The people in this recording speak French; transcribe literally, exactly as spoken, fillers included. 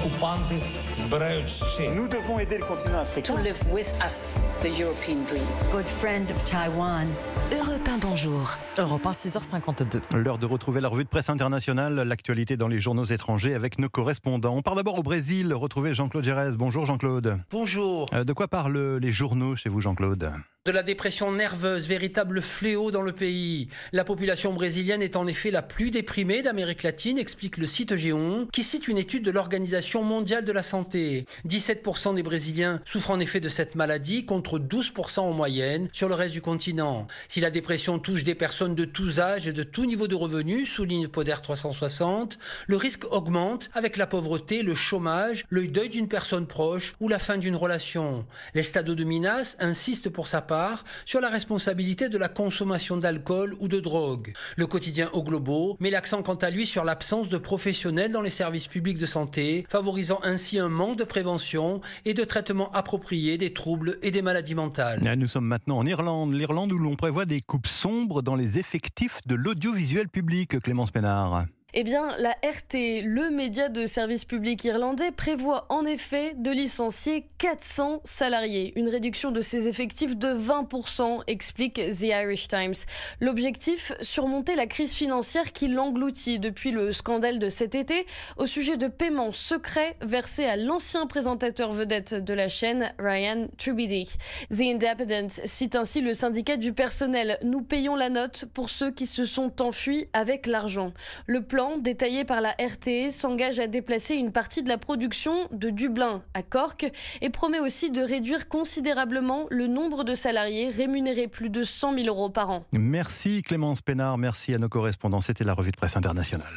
окупанти збирають ще. Nous devons aider le continent africain. To live with us, the European dream. Good friend of Taiwan. Europe un, bonjour. Europe un, six heures cinquante-deux. L'heure de retrouver la revue de presse internationale, l'actualité dans les journaux étrangers avec nos correspondants. On part d'abord au Brésil, retrouver Jean-Claude Gérès. Bonjour Jean-Claude. Bonjour. Euh, de quoi parlent les journaux chez vous Jean-Claude ? De la dépression nerveuse, véritable fléau dans le pays. La population brésilienne est en effet la plus déprimée d'Amérique latine, explique le site Géon, qui cite une étude de l'Organisation mondiale de la santé. dix-sept pour cent des Brésiliens souffrent en effet de cette maladie, contre douze pour cent en moyenne sur le reste du continent. Si la dépression touche des personnes de tous âges et de tout niveau de revenus, souligne Poder trois cent soixante, le risque augmente avec la pauvreté, le chômage, le deuil d'une personne proche ou la fin d'une relation. L'Estado de Minas insiste pour sa part sur la responsabilité de la consommation d'alcool ou de drogue. Le quotidien O Globo met l'accent quant à lui sur l'absence de professionnels dans les services publics de santé, favorisant ainsi un manque de prévention et de traitement approprié des troubles et des maladies mentales. Nous sommes maintenant en Irlande, l'Irlande où l'on prévoit des coupes sombres dans les effectifs de l'audiovisuel public, Clémence Pénard. Eh bien, la R T, le média de service public irlandais, prévoit en effet de licencier quatre cents salariés. Une réduction de ses effectifs de vingt pour cent, explique The Irish Times. L'objectif, surmonter la crise financière qui l'engloutit depuis le scandale de cet été au sujet de paiements secrets versés à l'ancien présentateur vedette de la chaîne, Ryan Tubridy. The Independent cite ainsi le syndicat du personnel. Nous payons la note pour ceux qui se sont enfuis avec l'argent. Le plan détaillé par la R T s'engage à déplacer une partie de la production de Dublin à Cork et promet aussi de réduire considérablement le nombre de salariés rémunérés plus de cent mille euros par an. Merci Clémence Pénard, merci à nos correspondants. C'était la revue de presse internationale.